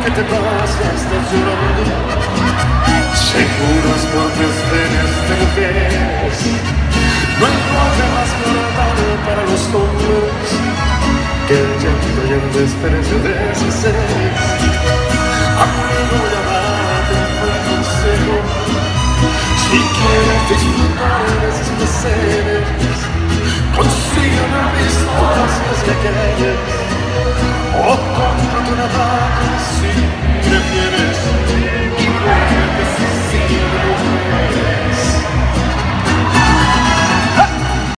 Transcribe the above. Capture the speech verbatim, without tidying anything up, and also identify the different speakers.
Speaker 1: que te pasa, estás llorando. Seguras por desdenes de mujeres. No hay cosa más mortal para los hombres que el llanto y el desprecio de sus seres. Amigo, llamate un buen consejo. Si quieres disfrutar de sus placeres, consigue una vista hacia aquellas